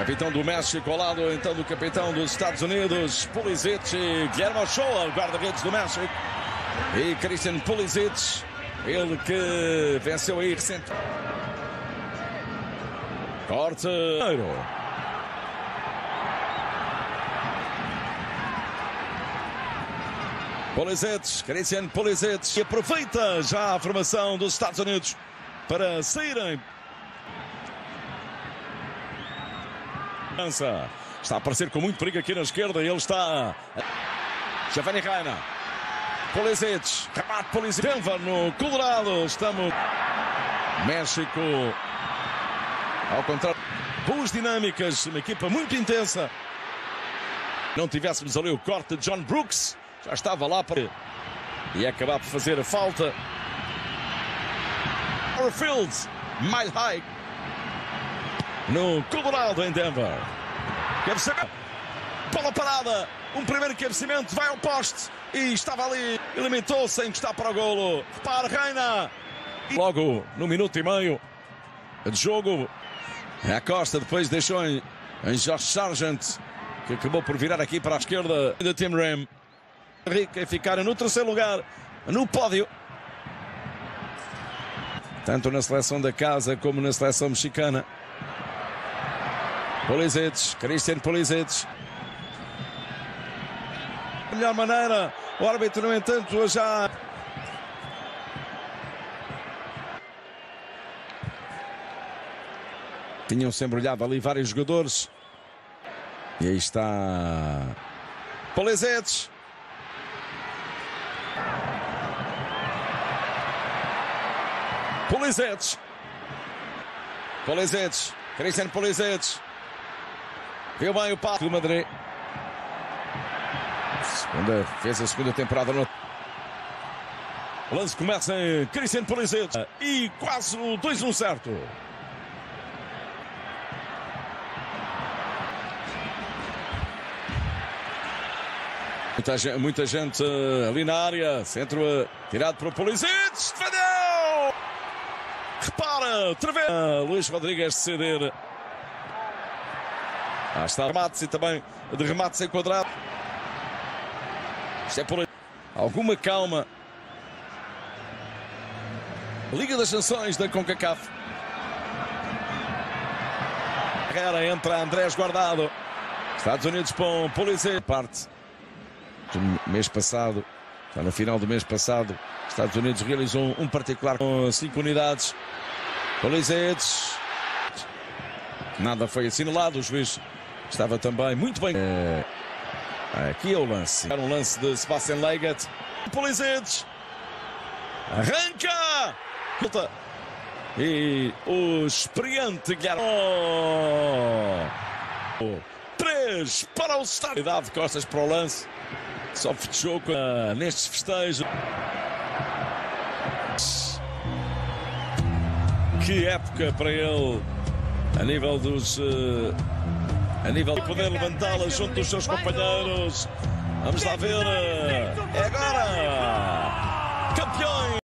Capitão do México ao lado então do capitão dos Estados Unidos, Pulisic, e Guillermo Ochoa, guarda-redes do México, e Christian Pulisic, ele que venceu aí recente. Corte. Pulisic, Christian Pulisic, e aproveita já a formação dos Estados Unidos para saírem. Está a aparecer com muito perigo aqui na esquerda. Ele está. Giovanni Reina. Pulisic. Remate Pulisic. Denver no Colorado. Estamos. México. Ao contrário. Boas dinâmicas. Uma equipa muito intensa. Não tivéssemos ali o corte de John Brooks. Já estava lá para. E acabar por fazer a falta. Fields. Mile high. No Colorado, em Denver. Cabeceamento. Bola parada. Um primeiro cabeceamento. Vai ao poste. E estava ali. Limitou sem encostar para o golo. Repara, Reina. E logo no minuto e meio de jogo. A Costa depois deixou em Josh Sargent, que acabou por virar aqui para a esquerda da Tim Ram. Rica e ficar no terceiro lugar no pódio. Tanto na seleção da casa como na seleção mexicana. Pulisic, Christian Pulisic. Melhor maneira, o árbitro, no entanto, já. Tinham sempre olhado ali vários jogadores. E aí está Pulisic. Pulisic. Pulisic. Christian Pulisic. Viu bem o passo do Madrid. Fez a segunda temporada no. O lance começa em Christian Pulisic. E quase o 2-1 certo. Muita gente ali na área. Centro tirado para o Pulisic. Defendeu! Repara, outra vez. Luís Rodrigues de ceder. Está remates e também de remates enquadrado. Isto é por aí. Alguma calma. Liga das Nações da CONCACAF. Carreira entra Andrés Guardado. Estados Unidos com Pulisic. Parte do mês passado, já no final do mês passado, Estados Unidos realizou um particular com 5 unidades. Pulisic. Nada foi assinalado. O juiz estava também muito bem. Aqui é o lance. Era um lance de Sebastian Leggett. Pulisic. Arranca! E o experiente Guilherme. 3 para o estádio. De costas para o lance. Só fechou nestes festejos. Que época para ele. A nível dos. A nível de poder levantá-la junto dos seus companheiros. Vamos lá ver. É agora! Campeões!